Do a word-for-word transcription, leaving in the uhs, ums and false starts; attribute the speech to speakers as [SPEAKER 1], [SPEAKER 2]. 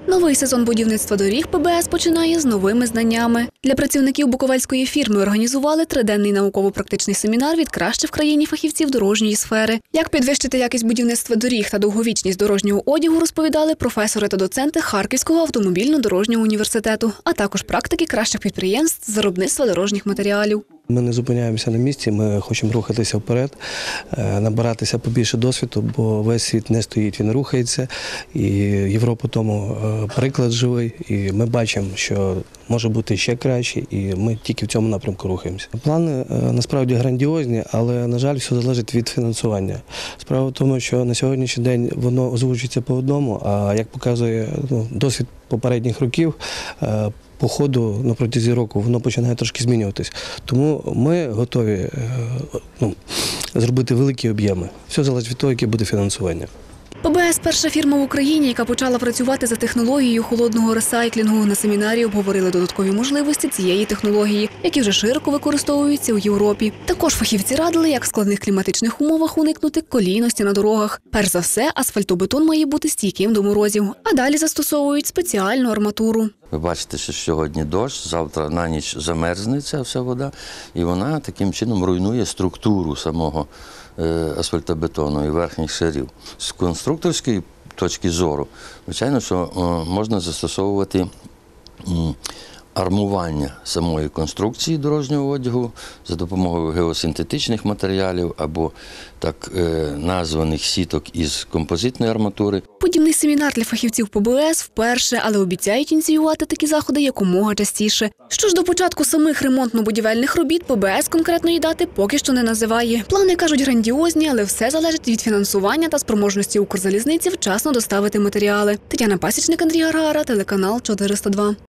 [SPEAKER 1] Новий сезон будівництва доріг ПБС починає з новими знаннями. Для працівників буковельської фірми організували триденний науково-практичний семінар від кращих в країні фахівців дорожньої сфери. Як підвищити якість будівництва доріг та довговічність дорожнього одягу, розповідали професори та доценти Харківського автомобільно-дорожнього університету, а також практики кращих підприємств з виробництва дорожніх матеріалів.
[SPEAKER 2] Ми не зупиняємося на місці, ми хочемо рухатися вперед, набиратися побільше досвіду, бо весь світ не стоїть, він рухається. І Європа тому приклад живий, і ми бачимо, що може бути ще краще, і ми тільки в цьому напрямку рухаємося. Плани насправді грандіозні, але, на жаль, все залежить від фінансування. Справа в тому, що на сьогоднішній день воно озвучується по одному, а як показує ну, досвід попередніх років, по ходу на протязі року воно починає трошки змінюватись. Тому ми готові ну, зробити великі об'єми. Все залежить від того, яке буде фінансування.
[SPEAKER 1] ПБС – перша фірма в Україні, яка почала працювати за технологією холодного ресайклінгу. На семінарі обговорили додаткові можливості цієї технології, які вже широко використовуються у Європі. Також фахівці радили, як в складних кліматичних умовах уникнути колійності на дорогах. Перш за все, асфальтобетон має бути стійким до морозів, а далі застосовують спеціальну арматуру.
[SPEAKER 3] Ви бачите, що сьогодні дощ, завтра на ніч замерзне ця вся вода, і вона таким чином руйнує структуру самого асфальтобетону і верхніх шарів. З конструкторської точки зору, звичайно, що можна застосовувати армування самої конструкції дорожнього одягу за допомогою геосинтетичних матеріалів або так названих сіток із композитної арматури.
[SPEAKER 1] Подібний семінар для фахівців ПБС вперше, але обіцяють ініціювати такі заходи якомога частіше. Що ж до початку самих ремонтно-будівельних робіт, ПБС конкретної дати поки що не називає. Плани, кажуть, грандіозні, але все залежить від фінансування та спроможності Укрзалізниці вчасно доставити матеріали. Тетяна Пасічник, Андрій Гаргара, телеканал чотириста два.